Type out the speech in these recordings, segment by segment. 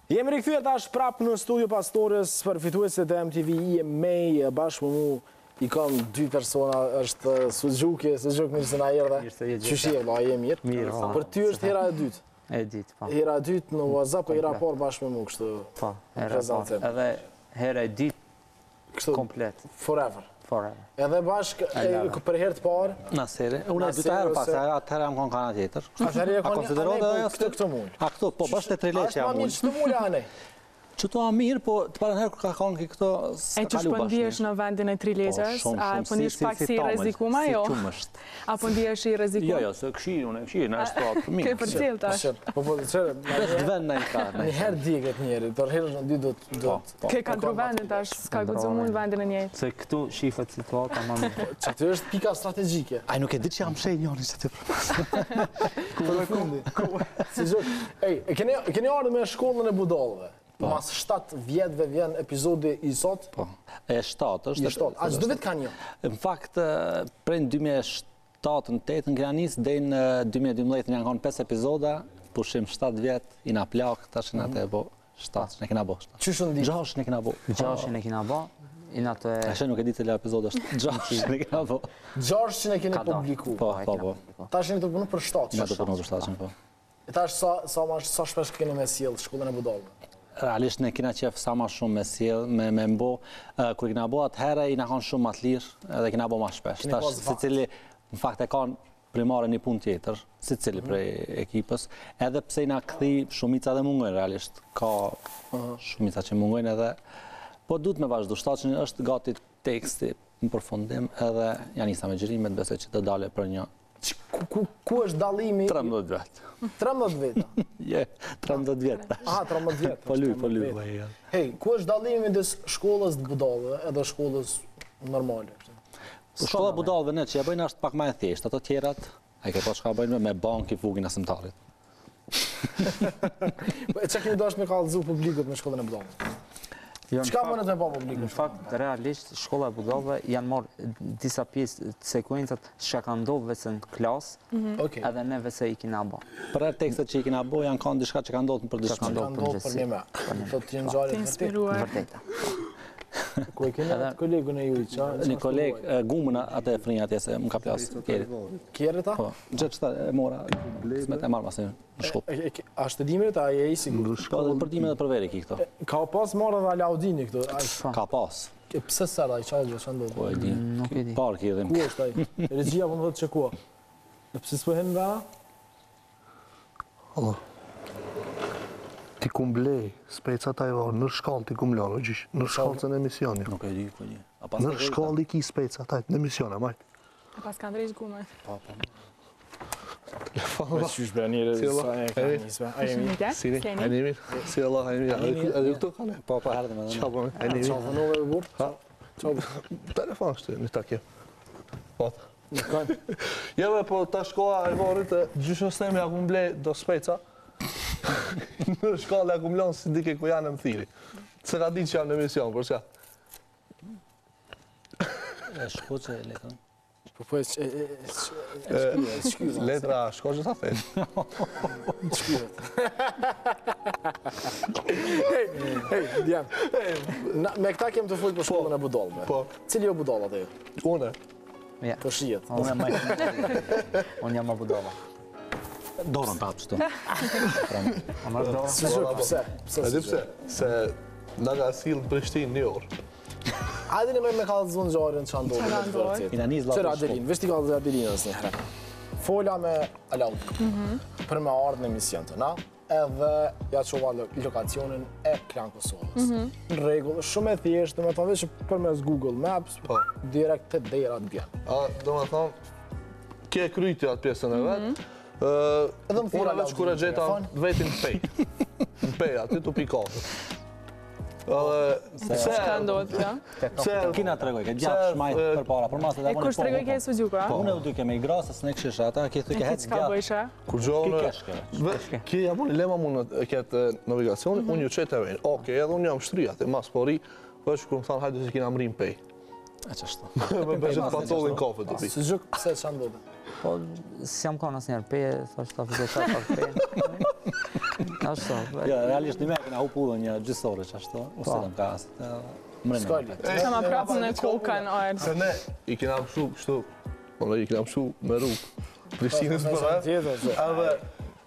Jemi rikthyer tash prapë në studio Pastores për fituesit e MTV EMA. Bashkë me mu i kam dy persona, është Suzuki mirë se na erdhe. Qysh je valla, je mirë? Mirë. Për ty është hera e dytë. E dytë, po. Hera e dytë në WhatsApp, po hera e parë bashkë me mu kështu. Po, hera e parë. Edhe hera e dytë kështu komplet. Forever. Forever. Edhe bashkë për herë të parë. Na seri. Unë e dyta herë pas, atëherë jam konë kana tjetër. Atëherë e konsiderohet këtë mund. A këto, po bashkë të trileqe jam unë. Ashtë ma mirë që të mund anej. Qëto a mirë, po të parën herë ka konë këto E që shpëndihesh në vendin e trileqes, a pëndihesh pak si rezikuma, jo? A pëndihesh i rezikuma? Jo, se këshirë, në është të mirë. Ke për cilë tash? Po, qërë, Të vend në i ka. një herë diket njeri, tërë herë në dy do të... Ke ka ndru vendin tash, s'ka guzu mund vendin e njëjtë. Se këtu shifet situata ma mirë. Që të është pika strategjike. Aj, nuk e di që jam shenjë njëri që të përpasë. Keni ardhur me shkollën e budallëve? Mas 7 vjetëve vjen epizodi i sot? Po, e 7 është. A çdo vit kanë një? Në fakt, prej 2007-2008 kena nisë deri në 2012 janë konë 5 epizoda, pushim 7 vjet, i na plak, tash na të bo 7, ne kena bo 7. Qysh ndi? 6 ne kena bo. 6 ne kena bo, i na të... Ashe nuk e di cila episod është, 6 ne kena bo. 6 që ne keni publiku. Po. Tash jeni të punu për 7. Ne të punu për 7, po. E tash sa shpesh keni me sjell shkollën e budallëve? Realisht ne kena qef sa ma shumë me sjell, me mbo. Kur kena bo atëherë, i na kanë shumë ma të lirë edhe kena bo ma shpesh. Tash, si cili, në fakt e kanë primare një pun tjetër, si cili prej ekipës, edhe pse i na këthi shumica dhe mungojnë, realisht. Ka shumica që mungojnë edhe, po duhet me vazhdu. Shtaqen është gati teksti në përfundim edhe janë njësa me gjërimet, besoj që të dale për një. Ku është dallimi? 13 vjet. 13 vjet? Je, 13 vjet. Aha, 13 vjet. Po luj. Hej, ku është dallimi midis shkollës të budallëve edhe shkollës normale? Shkolla budallëve ne që ja bëjnë është pak më e thjeshtë, ato tjerat, ai ke pas çka bëjnë me bank i fugin asimtarit. Po çka keni dashur me kallëzu publikut me shkollën e budallëve? Çka mënet me pa publikut? Në fakt, realisht, shkolla e budallëve janë marrë disa pjesë të sekuencat që ka ndodhur vetë në klasë, edhe ne vetë i kena bë. Për atë tekstet që i kena bë janë kanë diçka që ka ndodhur për diçka. Ka ndodhur për një me. Thotë të jenë ngjarje inspiruar. Vërtet. Ku e keni atë kolegun e juaj, çfarë? Një koleg gumën atë e frin atje se më ka plas Keri. Keri ta? Po, gjithçka e mora, s'me të marr masë në shkollë. A shtedimet a je i sigurt? Po, edhe për timet e për veri ki këto. Ka pas marrë edhe Alaudini këto. Ka pas. Pse sera i çfarë çfarë ndodh? Po e di. Nuk e di. Parki edhe. Ku është ai? Regjia po më thotë çku. Pse s'po hen nga? Allah. Ti kum blej, speca ta i varë, nër shkallë ti kum lanë, gjysh, nër shkallë në emisioni. Nuk e di, po di. Nër shkallë i ki speca ta në emisione, majtë. E pas kanë drejsh gume. Po. Po qysh bëra njëre sa e ka nisme. A jemi? Sini, a jemi? Si Allah, a jemi? A ju këtu kanë? Po, herë me. Qa bëme? A jemi? Qa vënove e burë? Ha? Telefon shtë, një takje. Po. Nuk kanë. Jeve, po ta shkolla e varit, gjysh në snemi a kum blej do speca. Në shkallë e akumulon si dike ku janë më thiri. Se ka di që janë në emision, për çka? E shku që e letën. Po e shkyvet. Letra shko që ta fejnë. Shkyvet. Hej, Dian. Me këta kem të folë për shkollën e budallëve. Po. Cili jo budallat e ju? Une. Po shijet. Unë jam më budalla. Dorën të apështu. Pse? E di pse? Se nga ka silë në Prishtinë një orë. Hajde me kallëzun ngjarjen ç'a ndodhi. I na nis Çfarë Adelin? Vesh ti kallëzë Adelinës një herë. Fola me Alaud. Për me ardhur në emision të na, edhe ja çova lokacionin e Klan Kosovës. Në rregull, shumë e thjeshtë, më thonë që përmes Google Maps, direkt te dera të bjen. Domethënë, ke kryti atë pjesën e vet. Edhe më thira veç kur e gjeta vetin në pej. Në pej, aty tu pikatë. Çka ndodh kjo? Kina tregoj, ke gjatë shmajt për para, për masë dhe E kush tregoj ke Suzuka? Po, unë e u duke me i grasës, ne këshisha ata, ke thuke hec Çka gjatë. bëjsha? Kur gjohën, ki ja boni lema mund këtë navigacioni, unë ju qëtë e vejnë. Oke, edhe unë jam shtryat e mas pori, veç kur më thanë hajde që kina mrim pej. E qashtu. Me bëjët pacollin kafe të pi. Sujuk, pse që ndodhe? Po, s'jam ka nësë njerë peje, thashtë ta fizet qatë pak peje. Ashtu. Ja, realisht një me këna hupu dhe një gjysore që ashtu, ose dhe më ka asë. Skali. Sa ma prapë në kokën, ojë. Se ne, i kena mëshu kështu, i kena mëshu me rrugë, Prishtinës për edhe,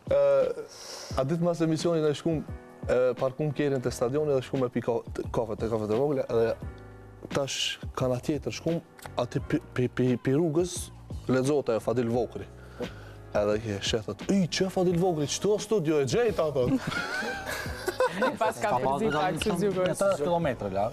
a ditë mas emisionin e shkum, parkum kjerën të stadioni dhe shkum me pi kafe të vogle, edhe tash kana tjetër shkum, ati pi rrugës, lexote e Fadil Vokri. Edhe ke shetët, që Fadil Vokri, qëto studio e gjejt ato? Pas ka përzi pak që gjugës. 30 kilometrë la.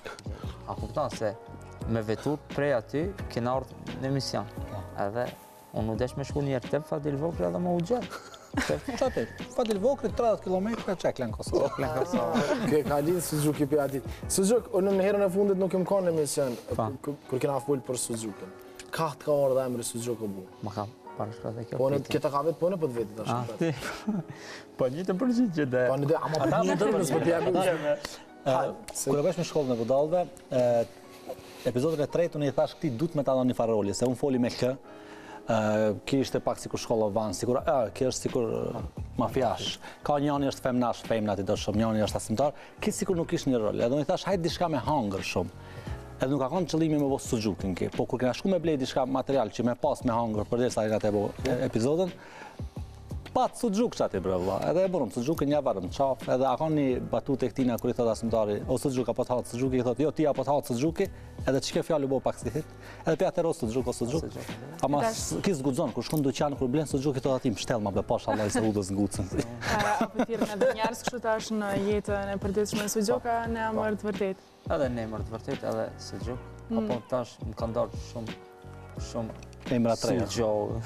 A kupton se me vetur prej aty, kena ardhë në emision. Edhe unë u desh me shku njerë të Fadil Vokri edhe më u gjetë. Qatë, Fadil Vokri 30 kilometrë që e klenë Kosovë. Ke ka lidhë Sujuk i për atit. Sujuk, unë në herën e fundit nuk jem ka në emision, kër kena full për Sujukin. Ka të ka orë dhe emri Sujuk o bu. Ma ka parashka dhe kjo Po në këta ka vetë, po në për të vetë të shkëpet. Po një të përgjit që dhe. Po në dhe, ama për një të nësë për t'jabë. Kërë vesh me shkollën e budallëve, epizodin e tretë unë i thash këti du të me ta do një faroli, se unë foli me kë, ki ishte pak sikur shkolla vanë, sikur, ki është sikur mafiash. Ka njani është femnash, femnat i do shumë, njani është asimtar, ki sikur nuk ishte një rol. Edhe unë i thash, hajtë diçka me hangër shumë. Edhe nuk ka kanë qëllimi me vos Sujukin ki, po kur kena shku me blej diçka material që me pas me hangër për derisa i ka të epizodin, pat Sujuk që ati brevla, edhe e bërëm Sujukin një varëm qaf, edhe a kanë një batut e këtina kër i thot asimtari, o Sujuk apo të hatë Sujuki, i thot, jo ti apo të hatë Sujuki, edhe që ke fjallu bo pak si hit, edhe pe atër o Sujuk, o Sujuk. Ama kis gudzon, kur shkun duqanë, kur blenë Sujuk, i thot atim shtel ma be pash Allah i se hudës ngucën. Apo tjerë nga dhe njerës kështu tash në jetën e përditshme në Sujuka në emër të vërtet? Edhe në emër të vërtet, edhe Sujuk. Apo tash më ka ndarë shumë Emra treja. Sujuk.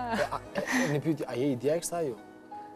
Në pyti, a je i djekës ta ju?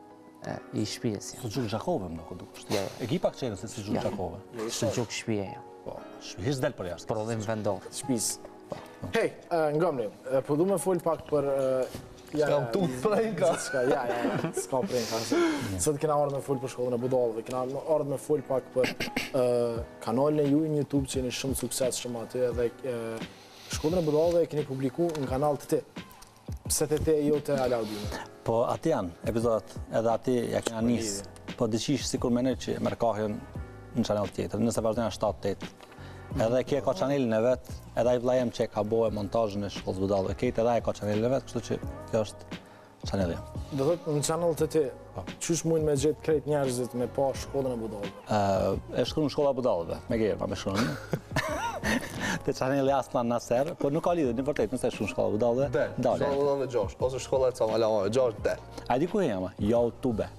I shpijes jam. Sujuk Gjakove më nuk o dukështë. E ki pak qenë se Sujuk Gjakove. Sujuk shpije jam. Hish del për jashtë. Prodhim vendor. Shpis. Hej, ngomni, po du me full pak për... Kam tu prenka. Ja, s'ka prenka. Sot kena ardhë me full për shkollën e budallëve, kena ardhë me full pak për kanalin e ju në YouTube që jeni shumë sukses shumë aty edhe shkollën e budallëve keni publiku në kanal të ti. Pse të te jo të Alaudin? Po ati janë epizodat, edhe ati ja kena nisë. Po dëqish sikur me në që mërkahjen në chanel tjetër, nëse vazhdojnë 7-8. Edhe kje ka chanelin e vetë, edhe i vlajem që ka bohe montajën e shkollës budallëve kejtë, edhe ka chanelin e vetë, kështu që kjo është chanel jam. Do thot në chanel të ti, qysh mujnë me gjithë krejt njerëzit me pa shkollën e budallëve? E shkru në shkolla budallëve, me gjerë, ma me shkru në. Te chaneli Aslan Naser, po nuk ka lidhë, një vërtet, nëse e shkru në shkolla budallëve, dalë. Shkolla budallëve Gjosh, ose shkolla e Camalave Gjosh, del. A di ku e jama? YouTube.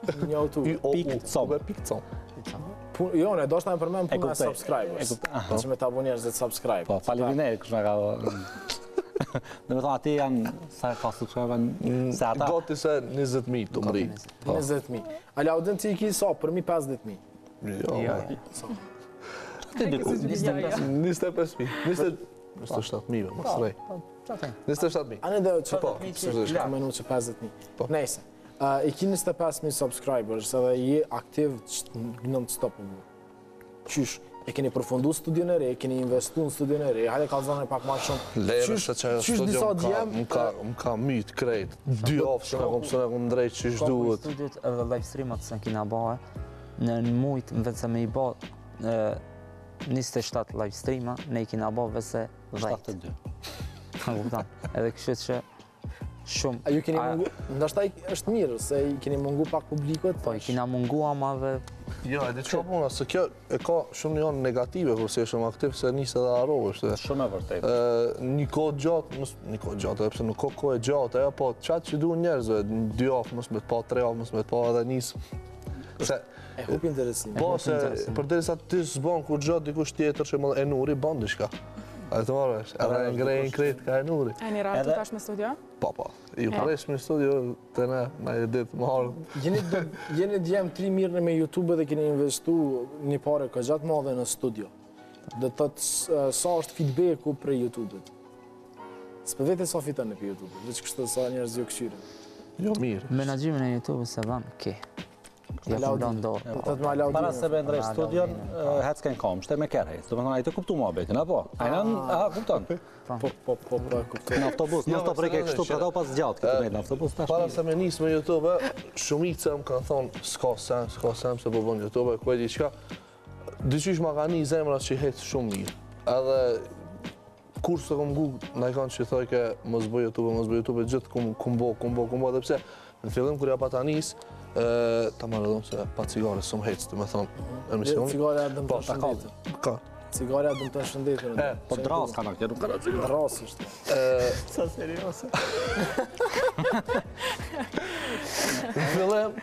Jo, ne do shta me përmen punë e subscribers. Që me t'abo njerëzit subscribe. Po, faleminderit kështë me ka... Dhe me thonë, ati janë, sa ka subscriber, se ata... Goti se 20.000 të mëri. 20.000. Alaudin ti i ki so, për mi 50.000. Jo. Ti diku. 25.000. 27.000, më srej. 27.000. Anë dhe që ka menu që 50.000. Nejse. I ki 25.000 subscribers edhe je aktiv non-stop më. Qysh, e keni përfundu studion e re, e keni investu në studion e re, hajde ka zonë e pak ma shumë. Lere se që studion më ka mytë krejt. 2 ofë që më pësën e këmë drejtë që ishtë duhet. Studiot edhe live streamat se në kina bëhe, në mujtë, në vend se me i bëhe 27 live streama, ne i kina bëhe vese 10. 72. Edhe kështë që shumë... A ju keni mungu, ndashtaj është mirë, se i keni mungu pak publikët? Po, i kina mungu ama dhe... Jo, e di që puna, se kjo e ka shumë një anë negative, kërse e shumë aktiv, se njëse dhe arrovë. Shumë e vërtet. Një kohë gjatë, një kohë gjatë, epse nuk ka kohë gjatë, po qatë që duhen njerëzve, 2 afë mësë me të pa, 3 afë mësë me të pa edhe njësë. E hup interesim. Po, se për derisa ti s'bon kur gjatë dikush tjetër që më e nuri, ban diçka. A të marrë është, edhe ngrejnë kretë ka e nuri. E një ratë të tash me studio? Po, ju presh me studio të ne, na e ditë më ardhë. Jeni djemë 3 mirë me YouTube dhe keni investu një pare ka gjatë madhe në studio. Dhe të sa është feedbacku për YouTube-it? S'pe vete sa fitën në për YouTube, dhe që kështë sa njerëz ju këshyre. Jo mirë. Menagjimin e YouTube se vanë ke. Para se me ndrej studion, hec s'ken kam, shte me kërë hec. Do me thonë, a i të kuptu mua betin, apo? A i në, kupton? Po, kuptoj. Në autobus, në të preke kështu, për ta pas gjatë këtë mejtë në autobus, ta Para se me nisë me YouTube, shumica më kanë thonë, s'ka sem se po bën YouTube, ku e di qka. Dyqysh ma ka një zemra që i hecë shumë mirë. Edhe kur së kom Google, na i kanë që thoi ke mos bëj YouTube, gjithë kum bo, dhe pse në fillim kur ja pa ta nisë, ta marrë dhëmë se pa cigare s'm hecë, të me thonë emisioni. Cigare dëmë të shëndetë. Ka. Cigare dëmë të shëndetë. Po dras ka në kjerë, nuk ka në cigare. Dras është. Sa seriose. Në fillim,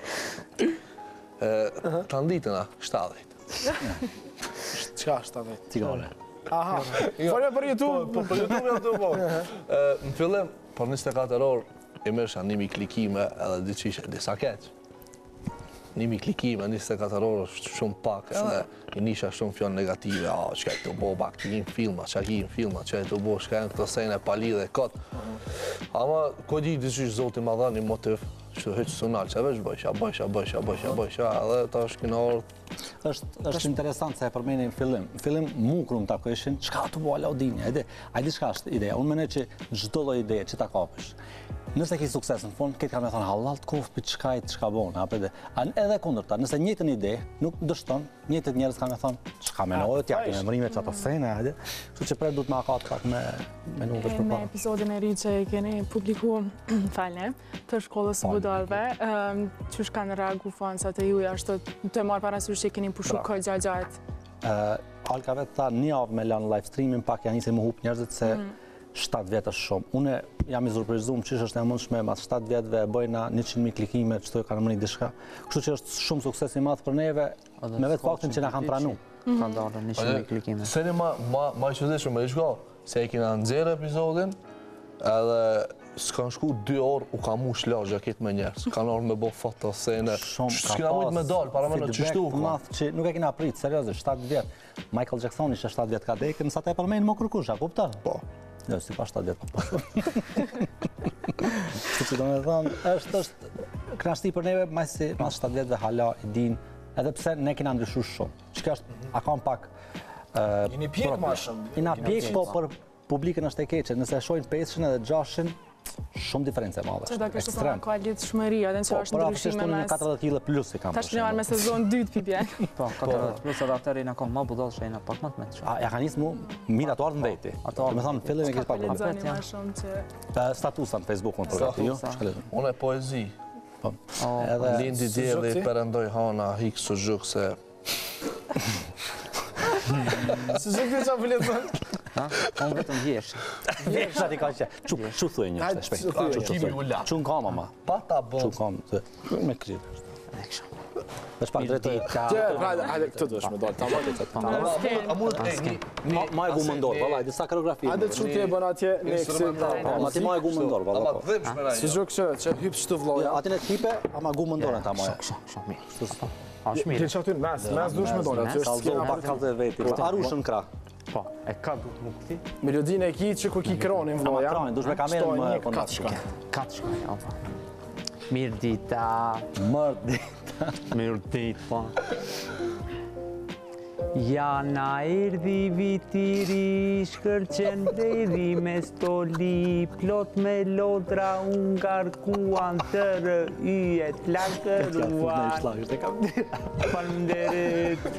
ta nditëna 70. Qka 70? Cigare. Aha, folme për YouTube. Po, për YouTube jam të po. Në fillim, për 24 orë, i mësha 1000 klikime edhe diqishe disa keq. 1000 klikime, 24 orë është shumë pak, edhe i nisha shumë fjonë negative, qka e të bo bak, të gjim filma, qka e të bo, shka e në këto sejnë e pali dhe kotë. Ama, ko di diqish zoti ma dha një motiv, që heqë sunal, që veç bëjsha, edhe ta është kina orë. është interesant se e përmeni në fillim. Në fillim mu kërëm të akëshin, qka të bo Alaudini, a di qka është ideja? Unë mene që gjdo do ideje që ta kapësh. Nëse ki sukses në fund, këtë ka me thonë halal të kofë për qkajt, qka bonë, edhe kundër ta, nëse njëtën ide nuk dështon, njëtët njerës ka me thonë, qka me nojë, t'ja kime mërime që ato sene, kështu që prej du të ma ka të pak me nuk është përpara. Në episodin e ri që keni publiku falne, të shkollës së budalve, që kanë reagu fansat e juja, ashtu të marë parasysh që keni pushu koj gjagjajt? Alka vetë tha, një avë me lanë live streamin, pak janë njëse më hup njerëzit se 7 vjetë është shumë. Une jam i zurprizum që është e mundshme mas 7 vjetëve bëjna 100.000 klikime që të kanë mëni dishka. Kështu që është shumë sukses i madhë për neve, me vetë faktin që na kanë pranu. Kanë dalë 100.000 klikime. Seni ma i qëzishme me i shko, se i kina nëzirë episodin, edhe s'kan shku 2 orë u ka mu shlagja këtë me njerës. Kanë orë me bo foto, sene, s'kina mujtë me dalë, para me në qështu u ka. Nuk e kina pritë, seriosisht, 7 vjetë. Michael Jackson ishte 7 vjetë ka dekë, nësa te përmejnë më kërkusha, kuptar? Po. Jo, si ka 7 vjetë pa. Që do me thonë, është knashti për neve, mas 7 vjetëve hala i din, edhe pse ne kina ndryshu shumë. Që është, a kam pak... Jeni pjek ma shumë. Jena pjek, po për publikën është e keqe. Nëse shojnë 5-shin edhe 6-shin, shumë diferencë e madhe. Që da kështë të ka litë shmëria, dhe në që është ndryshime mes... Po, 40 kg plus i kam. Ta shtë njëmarë me sezon 2 pipjen. Po, 40 plus edhe atër i në kom ma budal që i në pak më të metë. Ja ka njësë mu, mirë ato ardhë në veti. Me thonë, fillim e kështë pak Ka problem. ledzoni ma shumë që... Statusa në Facebook më të përgati, jo? Unë e poezi. Lindi djeli, përëndoj hana, hikë së zhukë se... Së zhukë të qa pëllet thënë? Unë vetëm vjesh. Vjesh ati ka që, që thuj një është shpejt. Që në kam, ama. Pa ta Që në bën. kam, me kryt. Vesh pak drejti. Hajde, këtë duesh me dalë, ta marrë. Ma e gu më ndorë, vala, disa koreografi. Hajde që ti e bën atje, ne kësi... Ma ti ma e gu më ndorë, vala. Ama dhim shmera Si zhukë që hypë shtu vloja. Atin e t'hipe, ama gu më ndorë në ta maja. Shumë mirë. Ti që aty në mes duesh me dalë, aty është Salzo, pak s'kena... kalë dhe veti. Arushën kra. Po, e ka du të më këti? Melodin e ki që kur ki kronin vloja. Kranin, dush me kamerën më kondat. Katë shkaj, opa. Mirë dita. Mërë dita. Mirë dita, po. Ja na erdi vitiri, shkërqen deri me stoli, plot me lodra unë garkuan të rëyet lakëruan. Falënderit.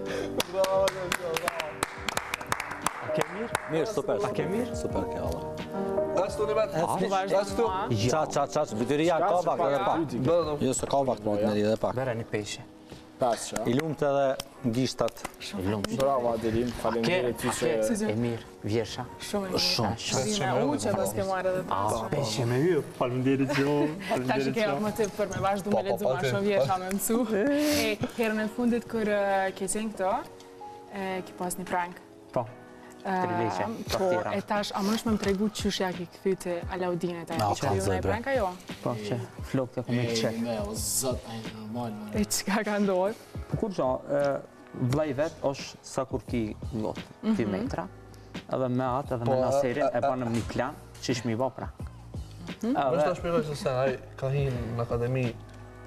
Ke mirë? Mirë, super. A ke mirë? Super ke Allah. Ashtu një vetë. Ashtu. Qa, bytyria ka vakt edhe pak. Jo, se ka vakt bytyri edhe pak. Bere një peshe. Pesha. I lumt edhe gishtat. Bravo Adelim, falenderit ty që... E mirë, vjesha. Shumë. Zime u që ta s'ke marrë edhe pesha. Peshe me ju, falenderit jo. Ta që ke motiv për me vazhdu me ledzu ma shumë vjesha me mësu. Herën e fundit kër ke qenë këto, ki pas një prank. Po. Po, e tash, a më nëshme më tregu qëshja ki këthyti Alaudine ta e që ju në e pranka jo? Po, që flok të këmë e qe. Me, o zët, a e normal. E qëka ka ndodhë? Po kur që, vlaj vetë është sa kur ki lotë, ti metra, edhe me atë edhe me Naserin e banëm një plan që ishmi ba prank. Mështë ta shpjegoj se sen, ai ka hinë në akademi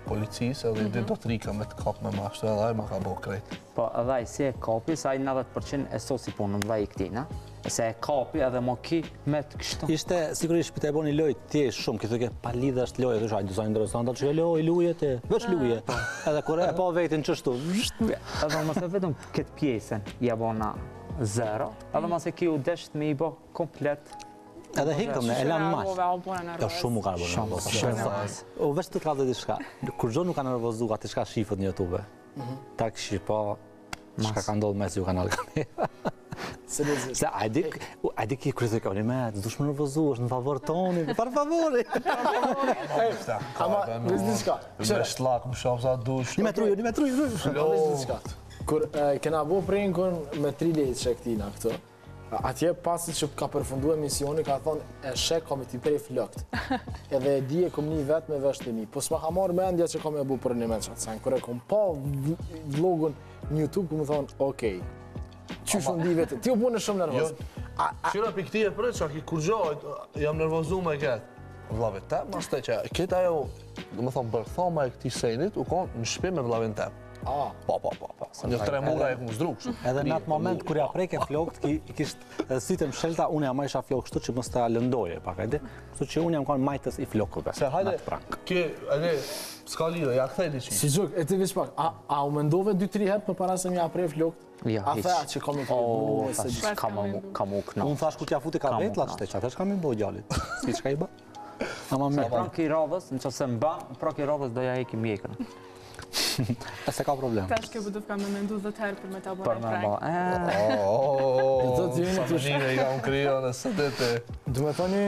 policisë edhe i do të rika me të kap me mashtë edhe ai më ka bo krejt. Po, edhe ai si e kapi, sa ai 90% e sosi punën dhe i këti, na? Se e kapi edhe mo ki me të kështu. Ishte, sigurisht, për të e bo një lojë tjesh shumë, këtë ke pa lidhe është lojë, të shaj, disa interesanta, që e lojë, luje të, veç luje. Edhe kur e pa vetin qështu. Edhe mëse vetëm këtë pjesën ja bona 0, edhe mëse ki u desht me i bo komplet. Edhe hikëm në Elan Mash. Jo, shumë u ka nervozu. Shumë. O, veç të ka dhe diçka. Kur gjo nuk ka nervozu, ati shka shifët një YouTube. Ta këshi pa, shka ka ndodhë mes ju kanal kamera. Se, a di ki kërëzë ka një me, të dush më nervozu, është në favor toni, par favori. Ama, vëzë diçka. Me shlak, më shafë sa dush. Një me truju. Vëzë diçka. Kur kena bo prinkun me 3 lejtë që këtina këto, atje pasit që ka përfundu emisioni, ka thonë e shek kam i t'i prej flëkt. Edhe e di e kom një vetë me veshtimi. Po s'ma ka marrë me endja që kam e bu për një menë qatë sajnë. Kër e kom pa vlogun në YouTube, ku më thonë, okej, qysh unë di vetë, ti u punë shumë nervoz. Qyra për këti e përët që aki kur gjojt, jam nervozu me këtë. Vllave tem, mas të që këtë ajo, do më thonë, bërthoma e këti sejnit, u konë në shpi me vllavin tem. Po. Një 3 mura e ku më zdruksh. Edhe në atë moment kur ja preke flokët, i kishtë sytë më shelta, unë jam isha flokë kështu që mos të lëndoje, pak e di. Kështu që unë jam kanë majtës i flokëve. Se hajde, s'ka lidhe, ja këthej diqin. Si gjok, e ti vish pak, a u mendove 2-3 herë për para se më ja prej flokët? Ja, a thea që kam i përbu, se gjithë. Kam u knaq. Unë thash ku t'ja futi ka vetë, latë shteq, atër shka mi bo gjallit. Si qka i ba? Ama mirë. Pra ki radhës, në që se mba, pra ki radhës do ja hekim mjekën. E se ka problem. Tash ke bëdëf ka me mendu 10 herë për me ta bërë Për me prank. ba, Do t'jeni Sa të mënime i kam kryo në së dete. Du me thoni,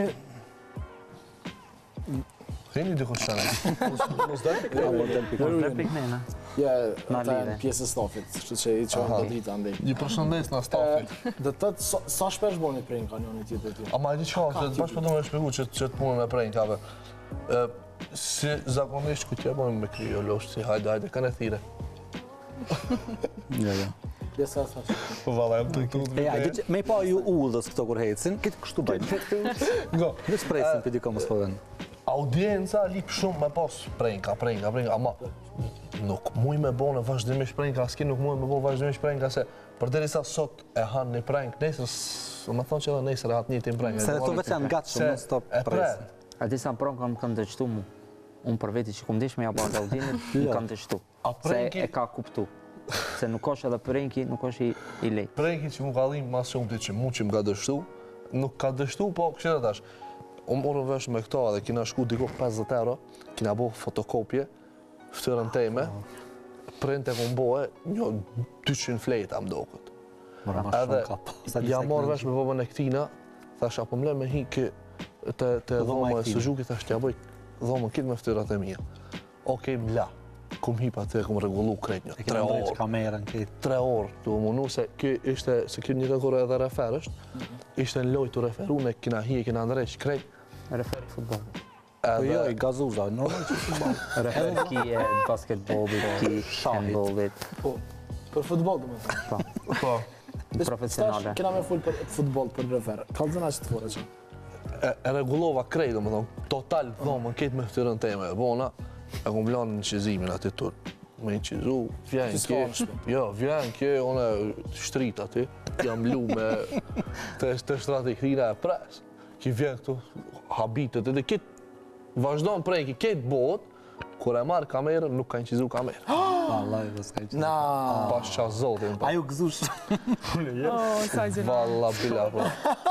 Hini diku të shane. Mos dojnë? replik nena. ja, Na ata lidhe. janë pjesë e stafit, kështu që i qonë do drita andej. Një përshëndes në stafit. Dhe tëtë, sa shpesh boni prej në kanionit tjetër ty? Ama e di qka, se bashkë për do me shpegu që të punën me prejnkave. Si zakonisht ku t'ja bojmë me kryo losh, si hajde, kanë e thire. Jo. Dhe sa thash. Po valla, jam të këtu Me i pa ju ullës këto kur hecin, këtë kështu bëjnë. Go. Në spresin për diko më s'poven. Audienca lip shumë me pas prenka, ama nuk muj me bo në vazhdimisht prenka, s'ki nuk muj me bo vazhdimisht prenka, se përderisa sot e hanë një prenk, nesër, më thonë që edhe nesër e hatë një tim prenk. Se dhe të vetë janë gatë shumë në stop presin. A disa pronë kam kanë dështu mu. Unë për veti që kum dish me ja bërë Daudinit, i kam dështu. Se e ka kuptu. Se nuk është edhe prenki, nuk është i lejtë. Prenki që mu ka dhim mas shumë ti që mu që më ka dështu, nuk ka dështu, po këshira tash. Unë morën vesh me këta dhe kina shku diko 50 euro, kina bo fotokopje, ftyrën teme, print e kom bohe, një 200 flejta më do këtë. Edhe ja morë vesh me babën e këtina, thash apo mle me hi kë të dhoma e Suzuki, thash t'ja boj dhomën kitë me ftyrat e mija. Okej, mla, kum hipa të e kum regullu krejt një 3 orë. Kamerën këtë. 3 orë, të munu se kjo ishte, se kjo një rekord edhe refer është, ishte në lojë të referu, ne kina hi e kina ndreq krejt. Referi futbol. Po jo, i gazuza, normal që futbol. Referi ki e basketbolit, ki handballit. Po, për futbol du me thënë. Po. Profesionale. Kena me full për futbol për refer. Kalzëna që të fore që? E regullova krejt, do më thonë, total dhomën ketë me ftyrën teme, bona, e kom lanë në qizimin aty tur. Me në qizu, vjen kje, jo, vjen kje, one shtrit aty, jam lu me të shtrati këtina e pres. Ki vjen këtu habitet edhe kitë vazhdojnë prej ki ketë bot, kur e marrë kamerën, nuk kanë qizu kamerën. Vallaj, dhe s'ka i qizu. Pas qa zotin. A ju gëzush? Sa gjëra. Valla bila, po.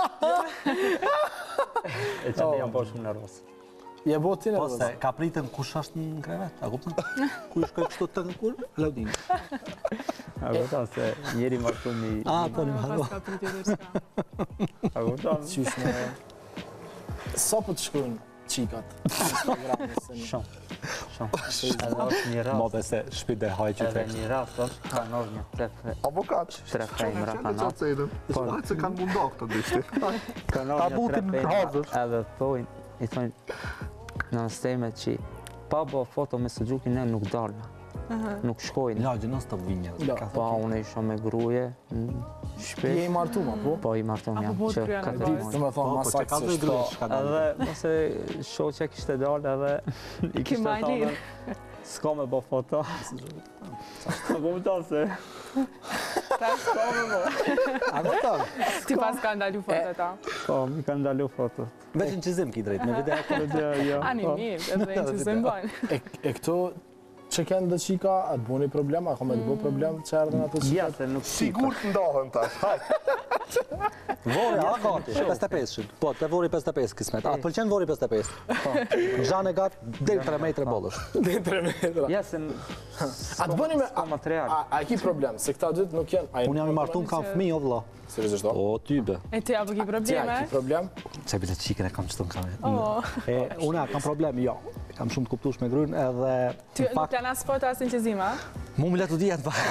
E që ne jam po shumë nervos. Je bo ti Po nervoz? se ka pritën kush është në krevet, a kuptën? Ku i shkoj kështu të në kur? Laudin. A kupton se njeri martumi... A, po në Pas marro. ka pritje dhe s'ka. A kupton? Qysh me... Sa po të shkojnë qikat? Shumë. Edhe është një Mo rast. dhe se shpit dhe haj që Edhe tek. një rast është ka nërë një Avokat. 3 femra kanat. Po, se kanë mundoh këtë dishti. Ka nërë një 3 femra edhe thojnë, i thojnë në stemet që pa bo foto me Suzuki ne nuk dalna. Nuk shkojnë. Lagje, në stop vinja. Pa unë isha me gruje në Je shpet. i martu ma, po? Po i martum jam Apo po të që kryen e 4 dojës. muaj. Të me thonë, Po, që masak ka që dhe shto... grësh ka dalë. Edhe mëse shoqja kishte dalë edhe i Ki kishte ma thonë lirë. S'ka me bo foto. Po më tonë se... S'ka me bo. A kupton? Ti pas ka ndalu fotot ta. Po, mi ka ndalu foto. Veç në qizim ki drejt, me video. Animim, edhe në që se mbën. E këto që kanë dhe qika, a të buni problem, a ka me të bo problem që erdhen ato qika? Ja, se nuk Sigur të ndohen tash, hajt. Vori, a gati, 55 shit. Po, te vori 55 kismet. A të pëlqen vori 55? Gjanë e gatë, del 3 metre bollësh. Dhe 3 metra. Ja, se... A të bëni me... S'ka material. A e ki problem, se këta dytë nuk jenë... Unë jam i martun, kam fëmi, o vëlla. Seriozisht do? O, ty be. E ti apo ki Ti a probleme? ki problem? Se bilet qikën e kam qëtën kam. Oh. Unë kam problem, jo. Kam shumë të kuptush me gryn edhe... Ty nuk plan as foto as në qëzima? Mu më letu dijet pa.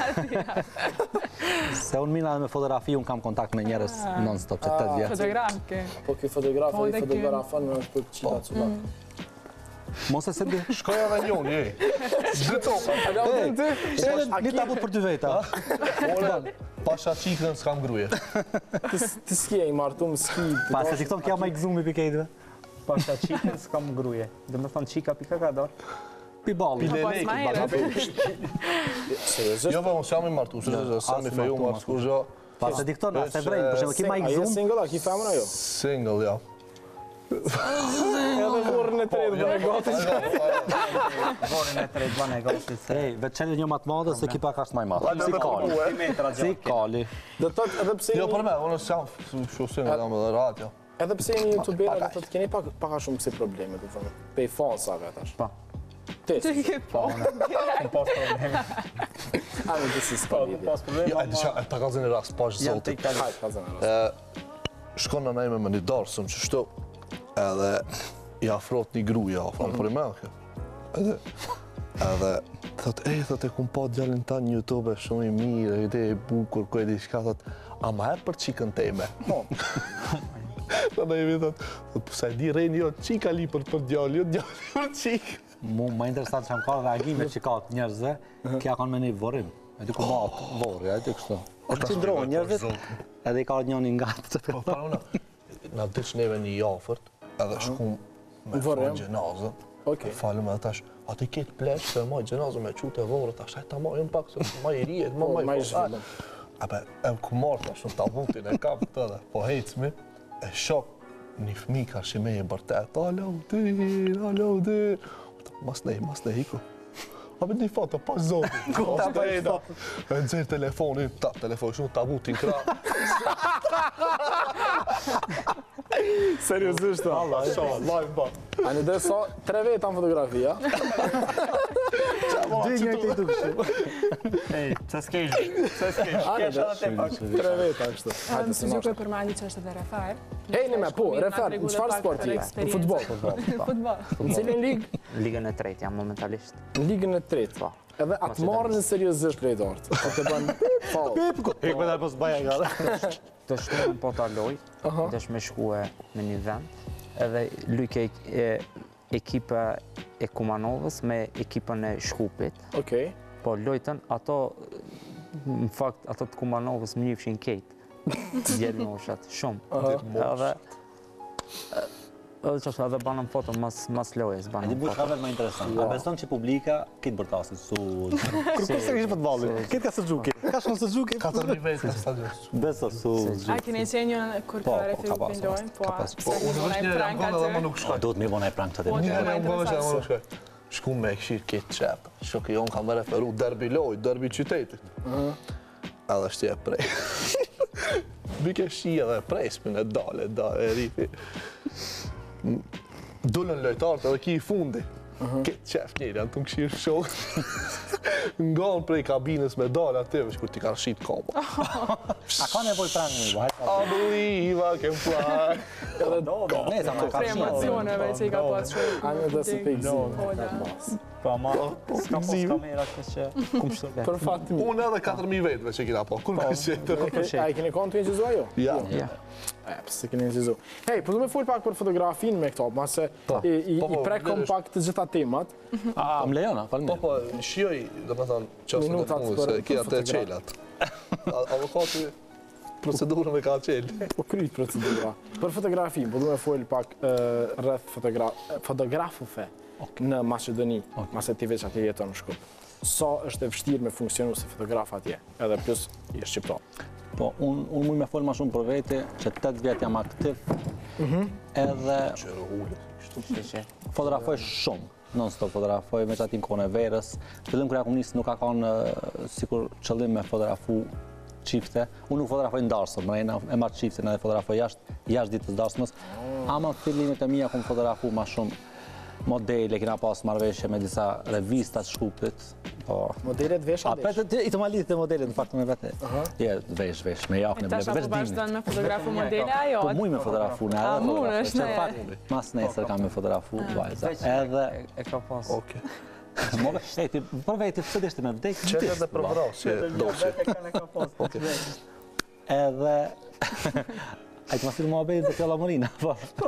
Se unë mina me fotografi, unë kam kontakt me njerës non-stop që 8 vjetë. Fotograf ke. Po ki fotografi, Po, dhe ky. fotografan me është për qita culat. Mos e se di. Shkoj edhe njën, jej. Zgëto. Një tabut për 2 veta. Ore, pasha qikën s'kam gruje. Ti s'ki e i martu më s'ki... Pa, se TikTok kja ma i gëzumi për kejtëve. Pasha qikën s'kam gruje. Dhe me thonë qika pika ka dorë. Pi balli. Apo as ma herët. Seriozisht? Jo, po, s'jam i martu, s'jam i feju martu, s'kur gjo. Pa, se TikTok na se vrejnë, për shemë ki ma i A je gëzum. single, a ki femra jo? Single, ja. Edhe vorën e tretë bëne gati. Vorin e tretë bane gati se... Ej, vetë qenë një matë madhe se ki pak ashtë maj madhe. Si kali. Si kali. Dhe të thotë edhe pse Jo, për jeni... me, unë s'jam shu single, jam edhe radio. Edhe pse jeni youtubera, dhe thotë keni pak a shumë kësi probleme, dhe thonë. Pej fansave atash. Pa. Ti. Ti ke po. Unë pas probleme. A në të si s'ka lidhje. Pas probleme, Ja, e disha, e ta ka zini rast, pash Janë të zotit. i kalë. Hajt, ka zënë rast. Shkon në nejme me një darsëm që shtu, edhe i afrot një gruja, afron për i me, edhe thot, thot e kum pa djallin ta një YouTube shumë i mirë, ide e bukur, ku e di shka, thot, a ma e për qikën teme? Dhe i mi thot, pësa e di rejnë, jo, qika li për djallin, jo djallin për qikë. Mu më interesant që më ka reagime që ka të njerëzve, kja kanë me një vorim. E di ku ma atë vori, e di kështu. O të qindrohë njerëzit, edhe i ka njën nga të të Po, para una, na dyq neve një jafërt, edhe shkum me Vorim. falë gjenazën. Okej. Falëm edhe tash, ati ketë plesh se maj gjenazën me qute vorë, tash, ta majën pak, se ma i rijet, ma Ma i i zhvillëm. Ape, e ku marrë tash në tabutin e kam të dhe, po hecmi, e shok një fmi ka shime i bërtet, alo dir, mas nej, hiku. Ape një foto, pas zotin. Ta bëjta. E nëzirë telefonin, telefonin shumë tabutin kra. Seriozisht, Allah, live ba. A në dhe sa 3 veta në fotografia. Dy njërë të i të kështu. Ej, që s'kejsh, që s'kejsh. Kesh edhe te pak. 3 veta kështu. Hajde si Më nashtë. që përmandi që është edhe refer. Hejni me, po, refer, në qëfar sport je? Në futbol. Futbol. Në cilin ligë? Ligën e tretë jam momentalisht. Në ligën e tretë. Po. Edhe atë marrë në seriozisht prej dartë. Po të bënë falë. Hekme dhe pos baja nga. Të shtuën po ta loj, të shme shkue në një vend, edhe lyke ekipa e Kumanovës me ekipën e Shkupit. Okej. Po lojtën, ato, në fakt, ato të Kumanovës më njëfshin kejt. Djelë moshat, shumë. Edhe që është edhe banën foto mas lojes, E di banën bu që ka foto. vetë më interesant. A beson që publika kitë bërtasit su... Kërë se kishë futbolin, kitë ka së gjuki. Ka shumë së gjuki. 4 vetë në stadion. Beso su... A keni qenë një kur Po, ka ka refiu pas, pëndojnë, po ka pas. se një bona e prank atë. nuk shkoj. Duhet me i bona e prang të Po, të Një të herë më më gëmë që interesant. nuk shkoj. Shku me këshirë këtë qepë. Shokë jonë kam me referu derbi loj, derbi qytetit. Edhe shtje prej. Bike shia dhe prejspin e dale, e rifi. Dullën lojtarët edhe ki i fundi. Këtë qef njëri, janë të më këshirë shokë. Nganë prej kabinës me dale atyve, që kur ti kanë shqit koma. A ka nevoj prang një, bajt? I believe I can fly. Ne, sa ma ka Pre emocioneve që i ka pas shumë. A në dhe se pejzi. Po, da. Pa ma, s'ka po s'kamera kështë që kum shtu le. Për fatë mi. Unë edhe 4.000 vetëve që kina po. Kur kështë qëtër? A i keni konë të njëgjizu ajo? Ja. Ja. E, pëse keni njëgjizu. Hej, për du me full pak për fotografin me këto, ma se i prekom pak të gjitha temat. A, më lejona, falem. Po, shioj, dhe me thonë, qësë në Minutat punë, për se kia të fotograf. qelat. Avokati procedurën me ka qelë. Po kryt procedura. Për fotografin, po du me full pak rreth fotografufe. në Macedoni, mase ti veç atje jeton në Shkup. Sa është e vështirë me funksionu si fotograf atje, edhe plus i shqiptar. Po, unë mund me folë ma shumë për vete, që 8 vjetë jam aktiv, edhe fotografoj shumë, non-stop fotografoj, me që atim kone verës. Fillim kërja komunistë nuk ka kanë sikur qëllim me fotografu qifte. Unë nuk fotografoj ndarësëm, e marrë qifte edhe fotografoj jashtë ditës ndarësëmës. Ama fillimit e mija kom fotografu ma shumë modele, kina pas marrëveshje me disa revistat Shkupit. Modelet vesh a desh? I të malit të modelet, në faktë me vete. Vesh, me jakne, veç dimit. Ta vazhdojnë me fotografu modele, ajo? Po muj me fotografu, në edhe fotografu. Që fakt, mas nesër kam me fotografu, vajza. Edhe... E ka pas. Oke. E, ti për vejti, pësë deshti me vdek? Qëtë edhe për vrasje, doqe. Edhe... A i të masilë mua bejtë dhe fjolla Morina, po.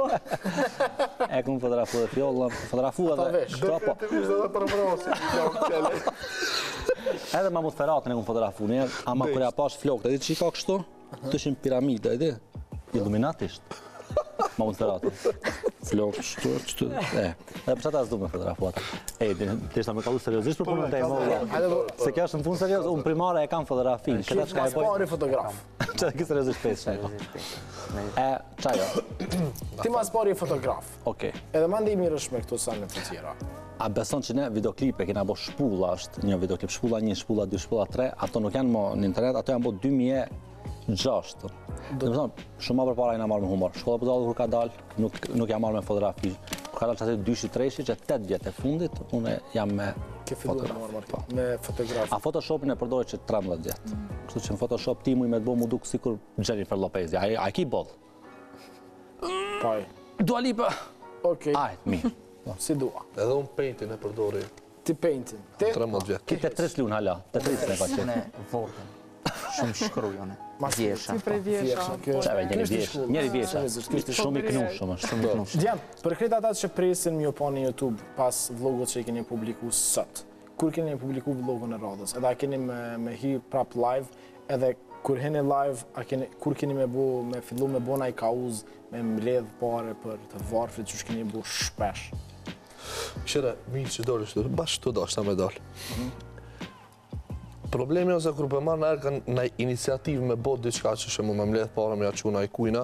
E këmë fotografu dhe fjolla, fotografu edhe... Definitivisht edhe për vrasje. Edhe Mamut Feratën e këmë fotografu njerë, ama kërja pash flokët, edhe që i ka kështu, të ishin piramida, edhe, iluminatisht. Mamut Feratën. Flokë, qëtu, Edhe për qëta s'du me fotografu ata. Të ishta me kallu seriosisht për punën të e molla. Se kjo është në punë serios, unë primare e kam fotografin. Qëtë mas pari fotograf. Qëta ki seriosisht pesë që e qajo? Ti mas pari fotograf. Okej. Edhe ma ndi mirësh me këto sanë të tjera. A beson që ne videoklipe kena bo shpulla, është një videoklip, shpulla 1, shpulla 2, shpulla 3, ato nuk janë mo në internet, ato janë bo 2006. Dhe më thonë, shumë ma për para i na marrë me humor. Shkolla për dalë kur ka dalë, nuk jam marrë me fotografi. Kur ka dalë që atë 2-3, që 8 vjetë e fundit, une jam me fotograf. Me fotografi. A Photoshopin e përdojë që 13 vjetë. Kështu që në Photoshop ti mu i me të bo mu duk sikur Jennifer Lopezi. A ki bodh? Paj. Dua Lipa! Okej. Ajt, mirë. Si dua. Edhe unë paintin e përdori. Ti paintin. Ti? 13 vjetë. Ki të 3 lunë hala, të 3 se ka qenë. Vorten. Shumë shkrujone. Vjesha. Si prej vjesha. Qeve, njeri vjesha. Shumë i knushëm është. Djem, për kretë ata që presin mjë po në YouTube pas vlogot që i keni publiku sot, kur keni publiku vlogun e radhës, edhe a keni me hi prap live, edhe kur heni live, kur keni me fillu me bona i kauz, me mbledh pare për të varfrit që keni bu shpesh? Qëre, mirë që dorë është, bashkë të dashta me dalë. Problemi ose kur për marrë në erë kanë në iniciativë me botë diçka që shë më me mbledh pare me aquna i kujna,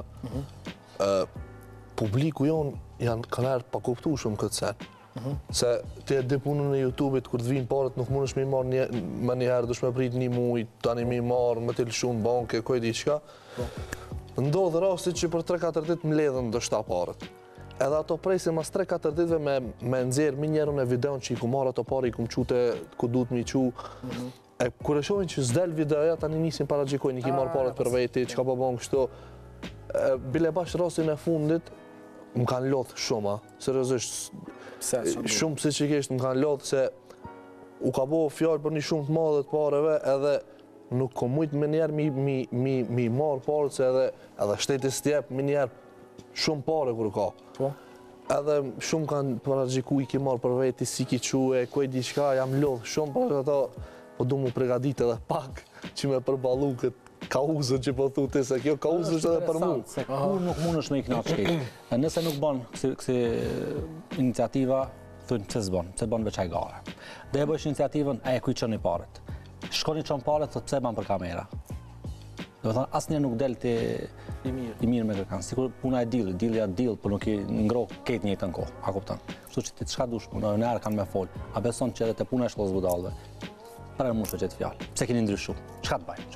publiku jonë kanë erë pa kuptu shumë këtë sen. Se ti e dipunën në YouTube-it, kur të vinë parët nuk mund është mi marrë më njëherë, dush me prit 1 muj, tani mi marrë, më t'il shumë banke, koj diçka. Ndodhë rastit që për 3-4 ditë mbledhën dështa parët. Edhe ato presin mas 3-4 ditëve me nëzirë minjerën e videon që i ku marrë ato pare, i ku më qute ku du të mi qu. E kur e shohin që s'del videoja, tani nisin para gjikojnë, i ki marrë parët për veti, që ka po bon kështu. Bile bash rastin e fundit, më kanë lodhë shumë, seriosisht. Shumë psikikisht më kanë lodhë se u ka bo fjallë për një shumë të madhe të pareve, edhe nuk ko mujtë me njerë mi marrë parët, se edhe shtetis t'jep me njerë shumë pare kur ka. Edhe shumë kanë para gjiku i ki marrë për veti, si ki quë, kuj diçka, jam lodhë shumë për ato, po du mu pregadit edhe pak që me përbalu këtë kauzën që po thuti, se kjo kauzën është edhe për mu. Se kur nuk mund është me i knaqë shkejt. Nëse nuk ban kësi iniciativa, thunë pëse s'ban, pëse ban veçaj gare. Dhe e bëjsh iniciativën, e kuj qënë i paret. Shkoni qënë paret, thot pëse ban për kamera. Dhe me thonë, asë një nuk del të i mirë me kërkanë. Sikur puna e dili për nuk i ngro ketë njëtë në kohë, a kuptan. Kështu që ti të shka dush, në nërë kanë me folë. A beson që edhe të puna e shkollës budalve, para e mushë qëtë fjallë. Pse keni ndryshu? Qka të bajnë?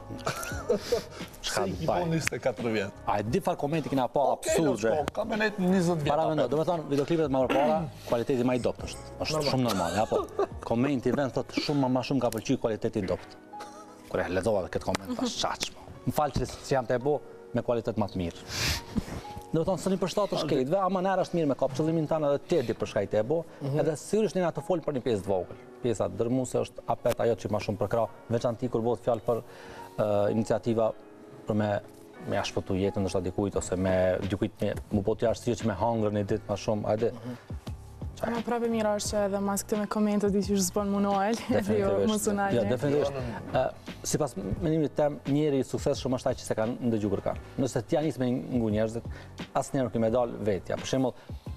Se i ki po 24 vjetë. A e di farë komenti kina pa absurde. Ka me nejtë 20 vjetë. Para vendo, do me thonë, videoklipet ma para, kvaliteti ma i dopt është. është shumë normal, apo komenti vend thotë shumë ma shumë ka pëlqy kvaliteti i dopt. Kure ledova dhe këtë koment, ta shaqshmo. Më falë që jam të e bo me kvalitet ma të mirë. Do të thonë, së një përshtatë shkejtve, ama nërë është mirë me ka qëllimin tanë edhe te di për shkajt e bo, edhe sigurisht një nga të folë për një pjesë të vogël. Pjesa dërmuse është apet ajo që ma shumë përkra, veçanti kur bëhet fjalë për iniciativa për me ashpëtu jetën ndoshta dikujt, ose me dikujt mu po t'ja është që me hangër një ditë ma shumë, ajde. Ama prapë mira është që edhe mas këtë me komentet di që është zbën më Noel, edhe jo më sunaj. Ja, definitivisht. Si pas menimit tem, njeri i sukses shumë është taj që se kanë ndëgju kërkan. Nëse t'ja njës me ngu njerëzit, asë njerë nuk i me dalë vetja. Për shemull,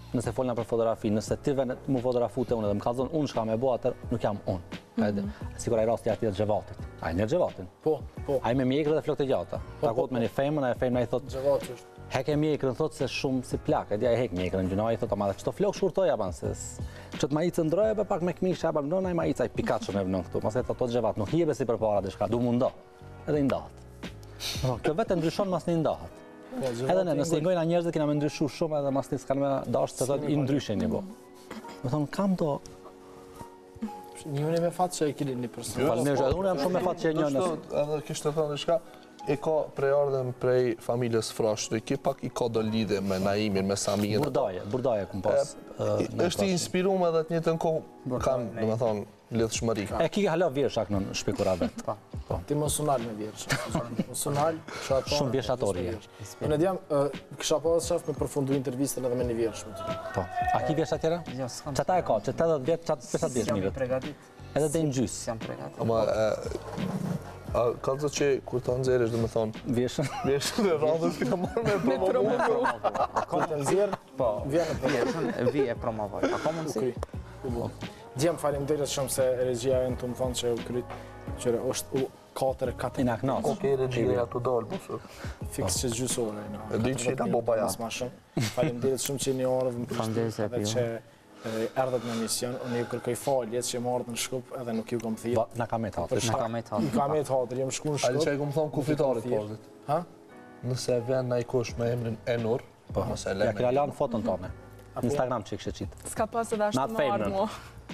nëse folna për fotografi, nëse ti vjen mu fotografute unë dhe më kallzon unë çka më bëu atë, nuk jam unë. Sigur ai rasti aty të Xhevatit. Ai në Xhevatin. Po. Ai me mjekrë dhe flokë të gjata. Takohet me një femën, ai femra i thotë Xhevati është. hek e mjekrën, thotë se shumë si plak, ai hek mjekrën gjuna, ai thotë ama çto flok shkurtoja ban se çot maicë ndroje pa pak me këmishë apo ndon ai maicë ai Pikachu me vnon këtu. Mos e thotë Xhevat, nuk hibe si përpara diçka, du mundo. Edhe i ndahet. Kjo vetë ndryshon mas një ndahet. Edhe ne, nëse ngojna njerëzit kena me ndryshu shumë edhe mas një s'kanë me dashtë se thotë i ndryshen një bo. Me thonë, kam do... Një unë me fatë që e kini një person. Faleminderit, edhe unë jam shumë me fatë që e njënës. Edhe kishte thënë diçka, e ka prejardhen prej familjes Frashtu, ki pak i ka do lidhe me Naimin, me Samirën. Burdaje kum pas. Është i inspiruar edhe të njëjtën kohë kanë, domethënë, lidhshmëri. E ki hala vjersha në shpikura vetë. Ti mos unal me vjersha. Mos unal, shumë vjershatori je. Unë diam, kisha pas shef me përfundu intervistën edhe me një vjersh me ty. Po. A ki vjersha tjera? Jo, s'kam. Çata e ka, që 80 vjet, çat 50 vjet Jam mirë. pregatit. Edhe dhe në gjys. Jam pregatit. Ama, ka të që kur të nxerësh, dhe me thonë, Vjershën. vjeshtë dhe radhës këna marrë me promovu. Ka të nxjerr, Po. vjen në Vjershën vi e promovoj. A ka mundësi? Djem faleminderit shumë se regjia e të më thonë që u kryt, që është 4-4. Ina knas. Okej, regjia të dalë, busë. Fiks që gjysore. E di që ta bo pa ja. Faleminderit shumë që një orë dhe më Faleminderit se e edhe që erdhët në mision. Unë ju kërkoj faljet që më ardhë në Shkup edhe nuk ju kom thirë. Na ka me tatër. Na ka me tatër. I ka me të hatër, jem shku në Ali që Shkup. e kom thonë kufitarit pozit. Ha? Nëse vjen na i kush me emrin Enur, nëse Ja kira leme. lanë foton tonë. Instagram që i kështë qitë. S'ka pas edhe ashtu Not më ardhë famous. mua.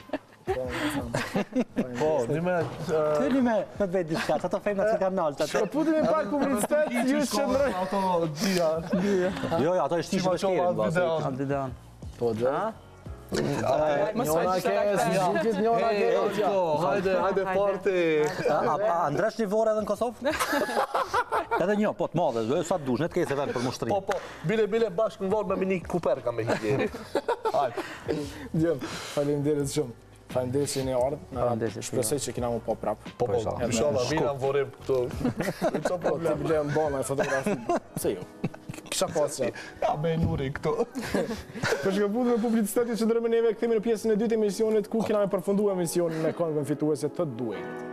Po, një me... Këni me vetë diçka, që ato femna që kanë nalë. Po putim me pak publicitet, ju shëndroj. Ato dhja. Jo, ato e shtish vështirin. Kandidan. Po, dhe? Njona ke, si zhukit njona ke. Hajde parti. A ndresh një vorë edhe në Kosovë? Edhe një, po të madhe, sa të dush, ne të kejse venë për mushtërim. Po, bile bashkë në vorë me mini kuper ka me hikjeri. Djem, faleminderit shumë. Faleminderit që jeni ardhë. Shpresoj që kina mu po prapë. Po, inshallah, vina në vorim këtu. Po, ti bile më bona e fotografi. Pse jo? Kisha pas që. Ja, me Nuri këtu. Për shkëput me publicitetin që ndërë me neve këthimi në pjesën e dytë emisionit ku kina me përfundu emisionin me këngën fituese të duhet.